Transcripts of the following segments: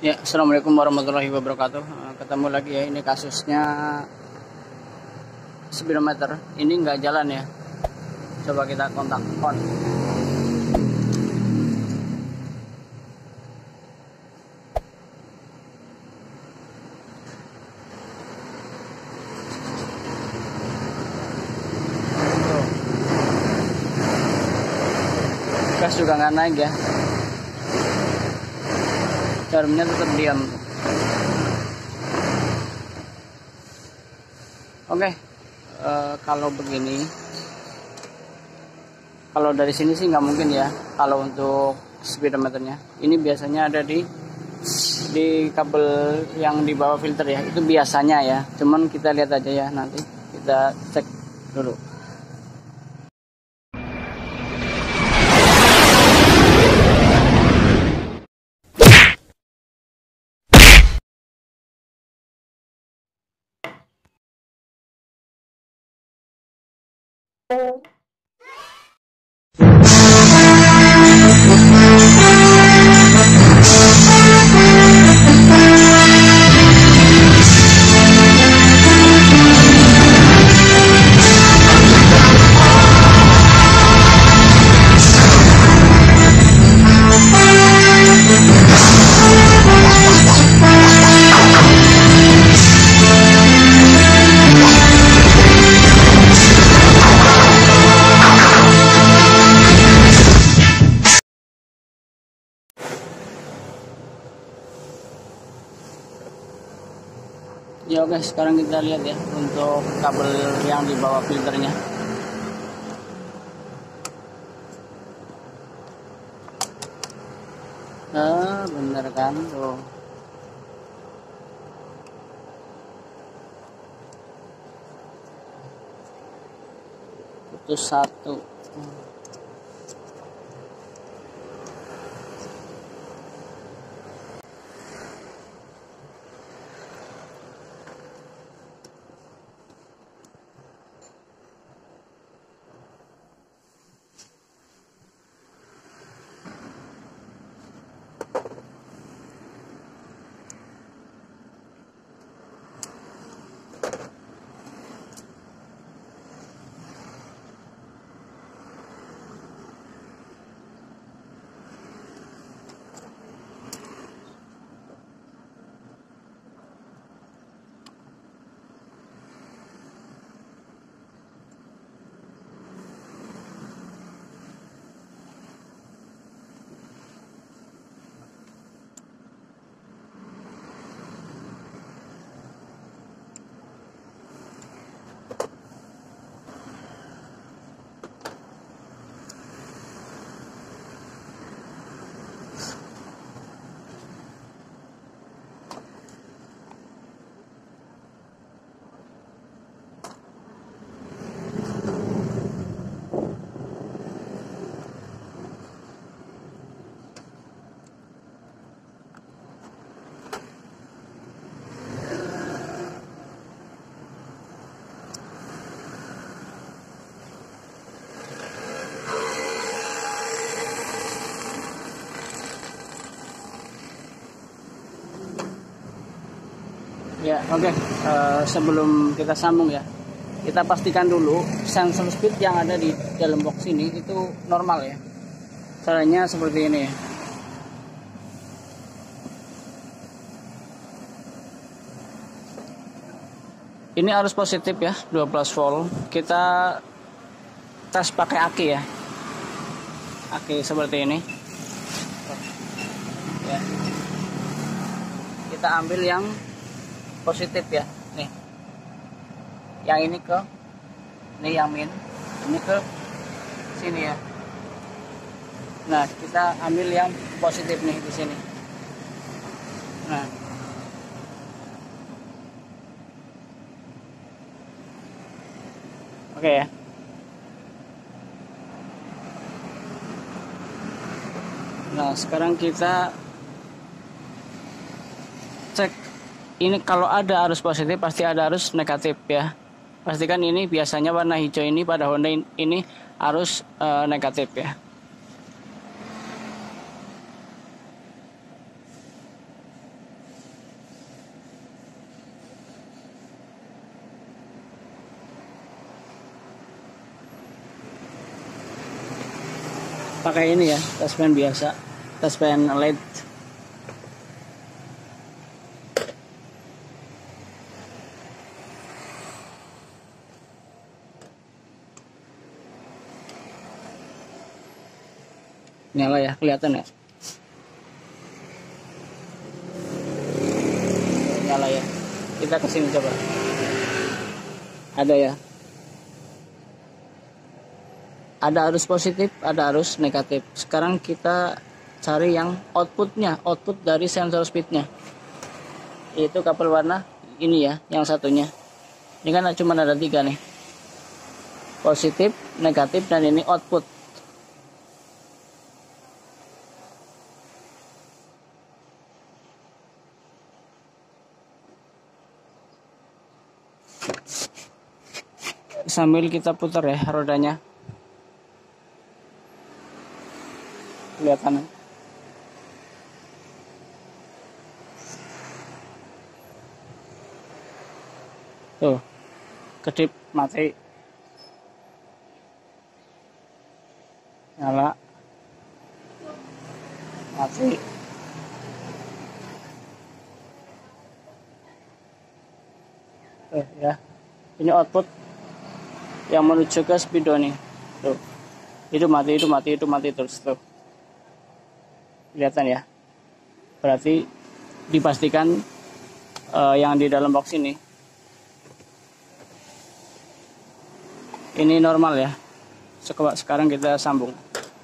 Ya, assalamualaikum warahmatullahi wabarakatuh. Ketemu lagi ya, ini kasusnya speedometer. Ini nggak jalan ya. Coba kita kontak on. Tuh. Gas juga nggak naik ya. Jarumnya tetap diam. Oke, kalau begini, kalau dari sini sih nggak mungkin ya. Kalau untuk speedometernya, ini biasanya ada di kabel yang di bawah filter ya. Itu biasanya ya. Cuman kita lihat aja ya, nanti kita cek dulu. Ya oke, sekarang kita lihat ya untuk kabel yang di bawah filternya. Bener kan tuh. Putus satu. Ya oke, sebelum kita sambung ya, kita pastikan dulu sensor speed yang ada di dalam box ini itu normal ya. Caranya seperti ini ya. Ini arus positif ya, 12 volt. Kita tes pakai aki ya. Aki seperti ini. Ya. Kita ambil yang positif ya, nih. Yang ini yang min, ini ke sini ya. Nah, kita ambil yang positif nih di sini. Nah, oke ya. Nah, sekarang kita cek. Ini kalau ada arus positif pasti ada arus negatif ya. Pastikan ini biasanya warna hijau ini pada Honda ini arus negatif ya. pakai ini ya, touchpen biasa, touchpen LED. Nyala ya, kelihatan ya? Nyala ya. Kita kesini coba. Ada ya. Ada arus positif, ada arus negatif. Sekarang kita cari yang outputnya, output dari sensor speednya. Itu kabel warna ini ya, yang satunya. Ini kan cuma ada 3 nih. Positif, negatif, dan ini output. Sambil kita putar ya rodanya. Kelihatan. Tuh, kedip, mati. Nyala. Mati. Tuh ya. Ini output yang menuju ke speedo nih. Tuh. Itu mati terus tuh. Kelihatan ya. Berarti dipastikan yang di dalam box ini normal ya. Sekarang kita sambung.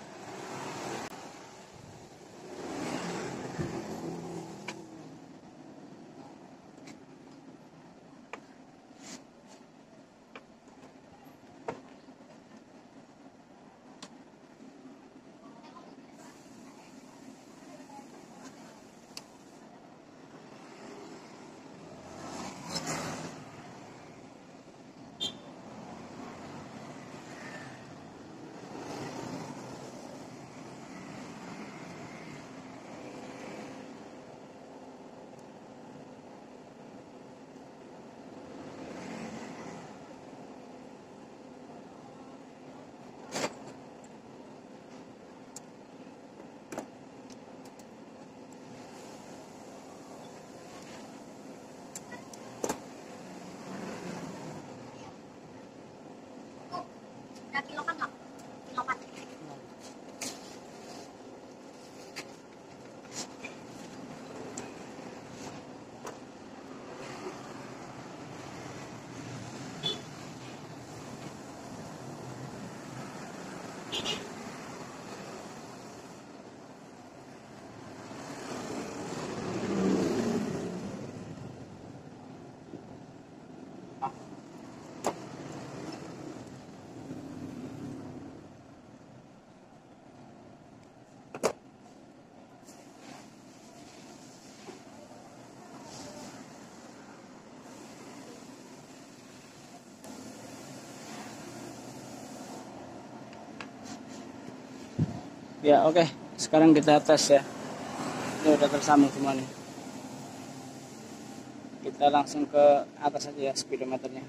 Ya oke. Sekarang kita tes ya. Ini udah tersambung semua nih. Kita langsung ke atas aja ya speedometernya.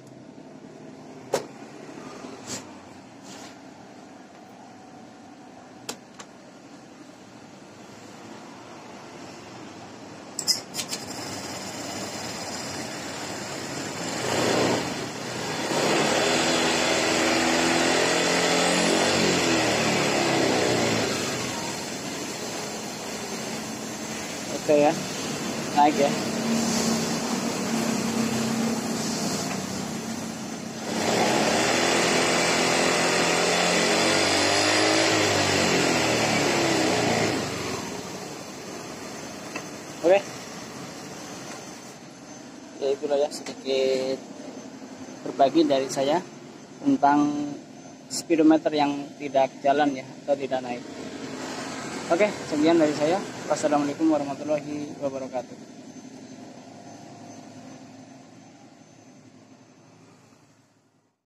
Oke ya, naik ya. Oke, ya itulah ya sedikit berbagi dari saya tentang speedometer yang tidak jalan ya, atau tidak naik. Oke, sekian dari saya. Wassalamualaikum warahmatullahi wabarakatuh.